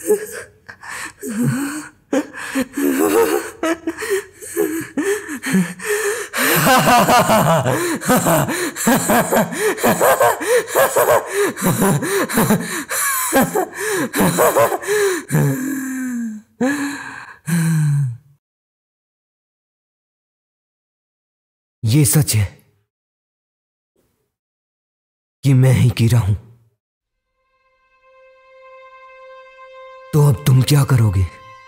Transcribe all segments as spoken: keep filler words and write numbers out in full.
ये सच है कि मैं ही कीड़ा हूं। तो अब तुम क्या करोगे?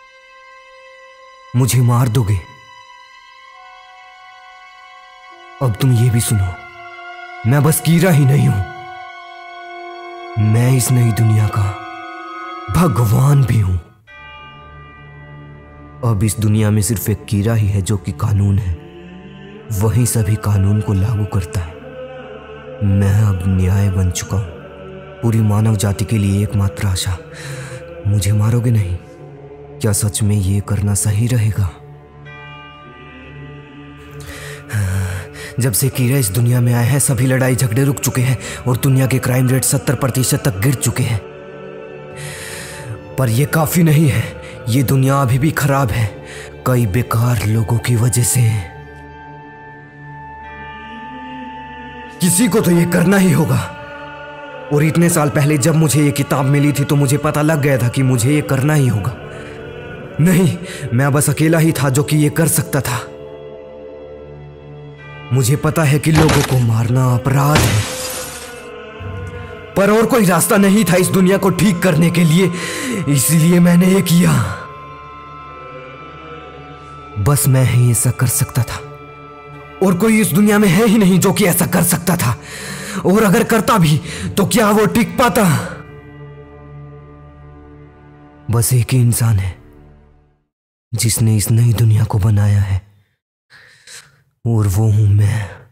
मुझे मार दोगे? अब तुम ये भी सुनो, मैं बस कीड़ा ही नहीं हूं, मैं इस नई दुनिया का भगवान भी हूं। अब इस दुनिया में सिर्फ एक कीड़ा ही है जो कि कानून है, वही सभी कानून को लागू करता है। मैं अब न्याय बन चुका हूं, पूरी मानव जाति के लिए एकमात्र आशा। मुझे मारोगे नहीं? क्या सच में ये करना सही रहेगा? जब से कीड़े इस दुनिया में आए हैं, सभी लड़ाई झगड़े रुक चुके हैं और दुनिया के क्राइम रेट सत्तर प्रतिशत तक गिर चुके हैं। पर यह काफी नहीं है, ये दुनिया अभी भी खराब है, कई बेकार लोगों की वजह से। किसी को तो ये करना ही होगा। और इतने साल पहले जब मुझे ये किताब मिली थी तो मुझे पता लग गया था कि मुझे ये करना ही होगा। नहीं, मैं बस अकेला ही था जो कि ये कर सकता था। मुझे पता है कि लोगों को मारना अपराध है, पर और कोई रास्ता नहीं था इस दुनिया को ठीक करने के लिए, इसलिए मैंने ये किया। बस मैं ही ऐसा कर सकता था, और कोई इस दुनिया में है ही नहीं जो कि ऐसा कर सकता था। और अगर करता भी तो क्या वो टिक पाता? बस एक ही इंसान है जिसने इस नई दुनिया को बनाया है, और वो हूं मैं।